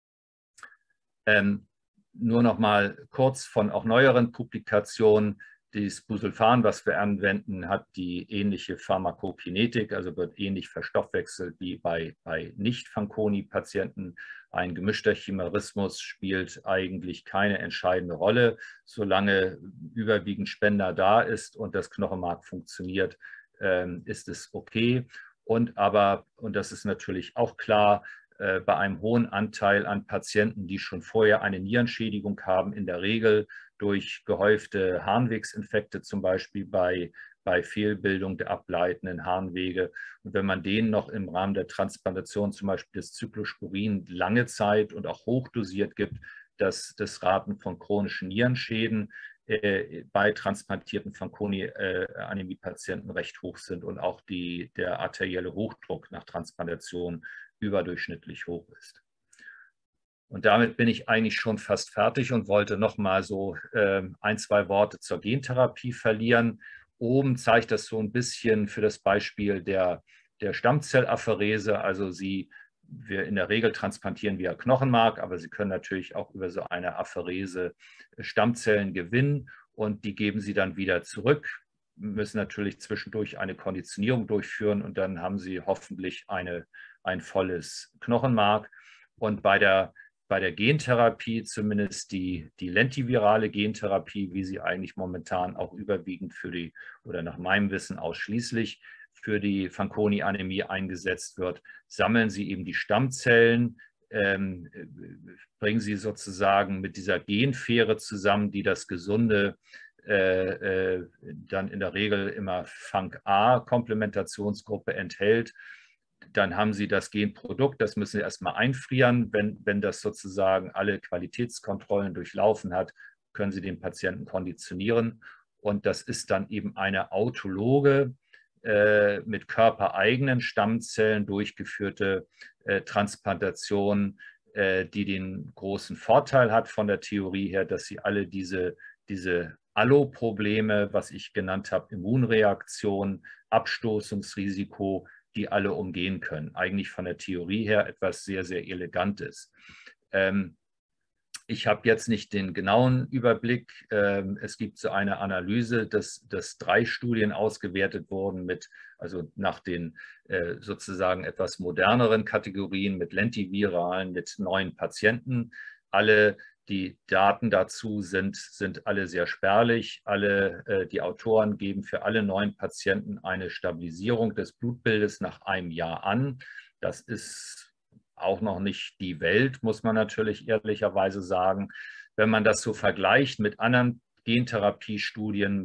Nur noch mal kurz von auch neueren Publikationen. Das Busulfan, was wir anwenden, hat die ähnliche Pharmakokinetik, also wird ähnlich verstoffwechselt wie bei Nicht-Fanconi-Patienten. Ein gemischter Chimerismus spielt eigentlich keine entscheidende Rolle. Solange überwiegend Spender da ist und das Knochenmark funktioniert, ist es okay. Und das ist natürlich auch klar, bei einem hohen Anteil an Patienten, die schon vorher eine Nierenschädigung haben, in der Regel durch gehäufte Harnwegsinfekte, zum Beispiel bei Fehlbildung der ableitenden Harnwege. Und wenn man denen noch im Rahmen der Transplantation zum Beispiel das Cyclosporin lange Zeit und auch hochdosiert gibt, dass das Raten von chronischen Nierenschäden bei transplantierten Fanconi-Anämie-Patienten recht hoch sind und auch der arterielle Hochdruck nach Transplantation überdurchschnittlich hoch ist. Und damit bin ich eigentlich schon fast fertig und wollte noch mal so ein, zwei Worte zur Gentherapie verlieren. Oben zeigt das so ein bisschen für das Beispiel der Stammzellapherese. Also wir in der Regel transplantieren via Knochenmark, aber Sie können natürlich auch über so eine Apherese Stammzellen gewinnen und die geben Sie dann wieder zurück, müssen natürlich zwischendurch eine Konditionierung durchführen und dann haben Sie hoffentlich ein volles Knochenmark. Und bei der Gentherapie, zumindest die lentivirale Gentherapie, wie sie eigentlich momentan auch überwiegend oder nach meinem Wissen ausschließlich für die Fanconi-Anämie eingesetzt wird, sammeln sie eben die Stammzellen, bringen sie sozusagen mit dieser Genfähre zusammen, die das gesunde dann in der Regel immer Fanc-A-Komplementationsgruppe enthält. Dann haben Sie das Genprodukt, das müssen Sie erstmal einfrieren. Wenn das sozusagen alle Qualitätskontrollen durchlaufen hat, können Sie den Patienten konditionieren. Und das ist dann eben eine autologe, mit körpereigenen Stammzellen durchgeführte Transplantation, die den großen Vorteil hat von der Theorie her, dass Sie alle diese Allo-Probleme, was ich genannt habe, Immunreaktion, Abstoßungsrisiko, die alle umgehen können. Eigentlich von der Theorie her etwas sehr, sehr Elegantes. Ich habe jetzt nicht den genauen Überblick. Es gibt so eine Analyse, dass 3 Studien ausgewertet wurden also nach den sozusagen etwas moderneren Kategorien mit lentiviralen, mit 9 Patienten. Die Daten dazu sind alle sehr spärlich. Die Autoren geben für alle 9 Patienten eine Stabilisierung des Blutbildes nach einem Jahr an. Das ist auch noch nicht die Welt, muss man natürlich ehrlicherweise sagen. Wenn man das so vergleicht mit anderen Gentherapiestudien,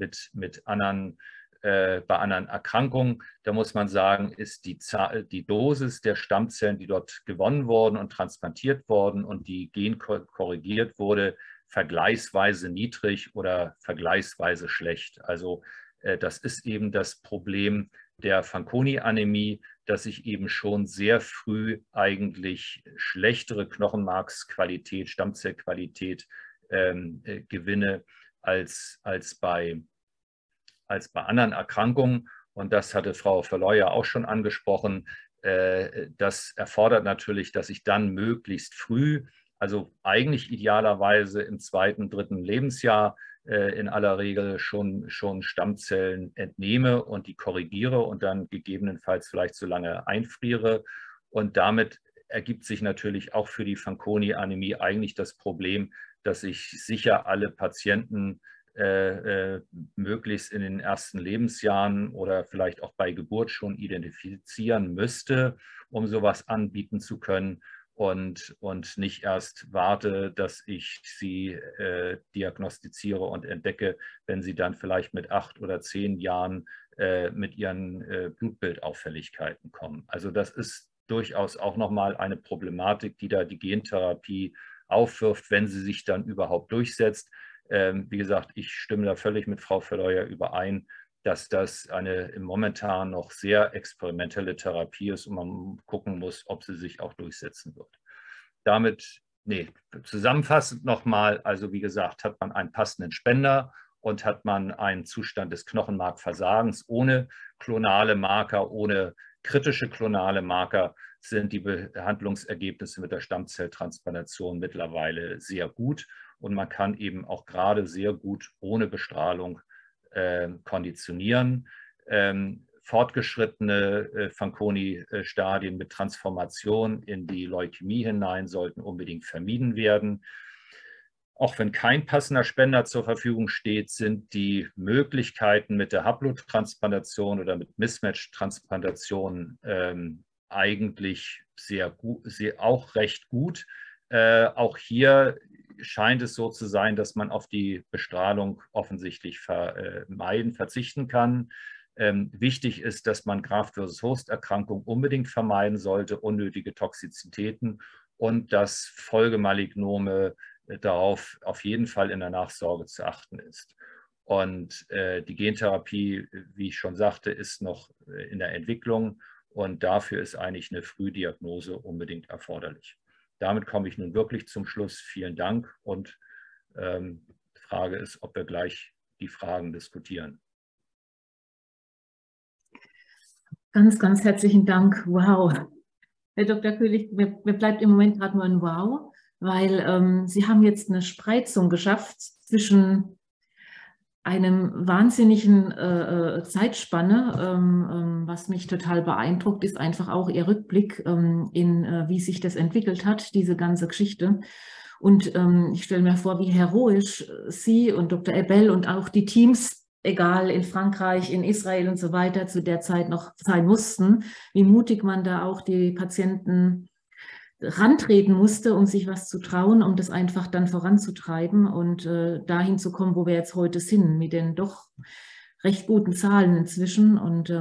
bei anderen Erkrankungen, da muss man sagen, ist die Dosis der Stammzellen, die dort gewonnen wurden und transplantiert wurden und die genkorrigiert wurde, vergleichsweise niedrig oder vergleichsweise schlecht. Also das ist eben das Problem der Fanconi-Anämie, dass ich eben schon sehr früh eigentlich schlechtere Knochenmarksqualität, Stammzellqualität gewinne als bei anderen Erkrankungen. Und das hatte Frau Verleu ja auch schon angesprochen. Das erfordert natürlich, dass ich dann möglichst früh, also eigentlich idealerweise im 2., 3. Lebensjahr, in aller Regel schon Stammzellen entnehme und die korrigiere und dann gegebenenfalls vielleicht so lange einfriere. Und damit ergibt sich natürlich auch für die Fanconi-Anämie eigentlich das Problem, dass ich sicher alle Patienten möglichst in den ersten Lebensjahren oder vielleicht auch bei Geburt schon identifizieren müsste, um sowas anbieten zu können und nicht erst warte, dass ich sie diagnostiziere und entdecke, wenn sie dann vielleicht mit 8 oder 10 Jahren mit ihren Blutbildauffälligkeiten kommen. Also das ist durchaus auch nochmal eine Problematik, die da die Gentherapie aufwirft, wenn sie sich dann überhaupt durchsetzt. Wie gesagt, ich stimme da völlig mit Frau Verleuer überein, dass das eine momentan noch sehr experimentelle Therapie ist und man gucken muss, ob sie sich auch durchsetzen wird. Damit, zusammenfassend nochmal, also wie gesagt, hat man einen passenden Spender und hat man einen Zustand des Knochenmarkversagens ohne klonale Marker, ohne kritische klonale Marker, sind die Behandlungsergebnisse mit der Stammzelltransplantation mittlerweile sehr gut. Und man kann eben auch gerade sehr gut ohne Bestrahlung konditionieren. Fortgeschrittene Fanconi-Stadien mit Transformation in die Leukämie hinein sollten unbedingt vermieden werden. Auch wenn kein passender Spender zur Verfügung steht, sind die Möglichkeiten mit der Haplotransplantation oder mit Mismatch-Transplantation eigentlich auch recht gut. Auch hier scheint es so zu sein, dass man auf die Bestrahlung offensichtlich verzichten kann. Wichtig ist, dass man Graft-versus-Host-Erkrankung unbedingt vermeiden sollte, unnötige Toxizitäten und dass Folgemalignome darauf auf jeden Fall in der Nachsorge zu achten ist. Und die Gentherapie, wie ich schon sagte, ist noch in der Entwicklung und dafür ist eigentlich eine Frühdiagnose unbedingt erforderlich. Damit komme ich nun wirklich zum Schluss. Vielen Dank und die Frage ist, ob wir gleich die Fragen diskutieren. Ganz, ganz herzlichen Dank. Wow. Herr Dr. Köhlig, mir bleibt im Moment gerade nur ein Wow, weil Sie haben jetzt eine Spreizung geschafft zwischen einem wahnsinnigen Zeitspanne. Was mich total beeindruckt, ist einfach auch Ihr Rückblick wie sich das entwickelt hat, diese ganze Geschichte. Und ich stelle mir vor, wie heroisch Sie und Dr. Ebel und auch die Teams, egal in Frankreich, in Israel und so weiter, zu der Zeit noch sein mussten, wie mutig man da auch die Patienten rantreten musste, um sich was zu trauen, um das einfach dann voranzutreiben und dahin zu kommen, wo wir jetzt heute sind, mit den doch recht guten Zahlen inzwischen. Und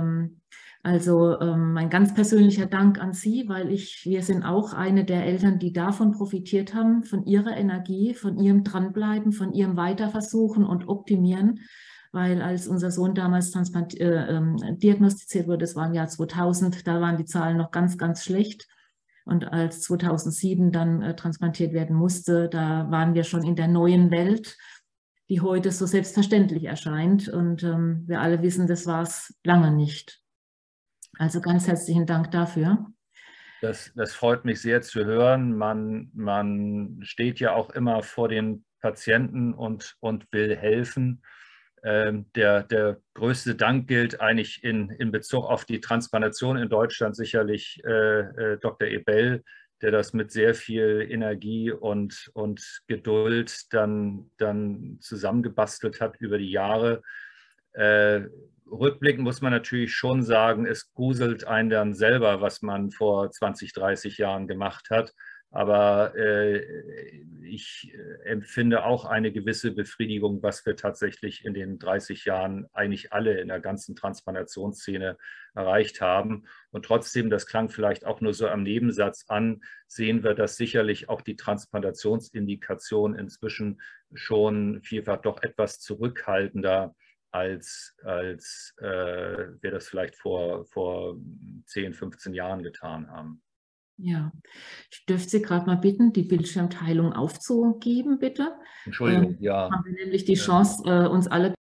mein ganz persönlicher Dank an Sie, weil wir sind auch eine der Eltern, die davon profitiert haben, von Ihrer Energie, von Ihrem Dranbleiben, von Ihrem Weiterversuchen und Optimieren. Weil als unser Sohn damals diagnostiziert wurde, das war im Jahr 2000, da waren die Zahlen noch ganz, ganz schlecht. Und als 2007 dann transplantiert werden musste, da waren wir schon in der neuen Welt, die heute so selbstverständlich erscheint. Und wir alle wissen, das war es lange nicht. Also ganz herzlichen Dank dafür. Das freut mich sehr zu hören. Man steht ja auch immer vor den Patienten und will helfen. Der größte Dank gilt eigentlich in Bezug auf die Transplantation in Deutschland sicherlich Dr. Ebel, der das mit sehr viel Energie und Geduld dann zusammengebastelt hat über die Jahre. Rückblickend muss man natürlich schon sagen, es gruselt einen dann selber, was man vor 20, 30 Jahren gemacht hat. Aber ich empfinde auch eine gewisse Befriedigung, was wir tatsächlich in den 30 Jahren eigentlich alle in der ganzen Transplantationsszene erreicht haben. Und trotzdem, das klang vielleicht auch nur so am Nebensatz an, sehen wir, dass sicherlich auch die Transplantationsindikation inzwischen schon vielfach doch etwas zurückhaltender als wir das vielleicht vor 10, 15 Jahren getan haben. Ja, ich dürfte Sie gerade mal bitten, die Bildschirmteilung aufzugeben, bitte. Entschuldigung, ja. Haben wir nämlich die Chance, uns alle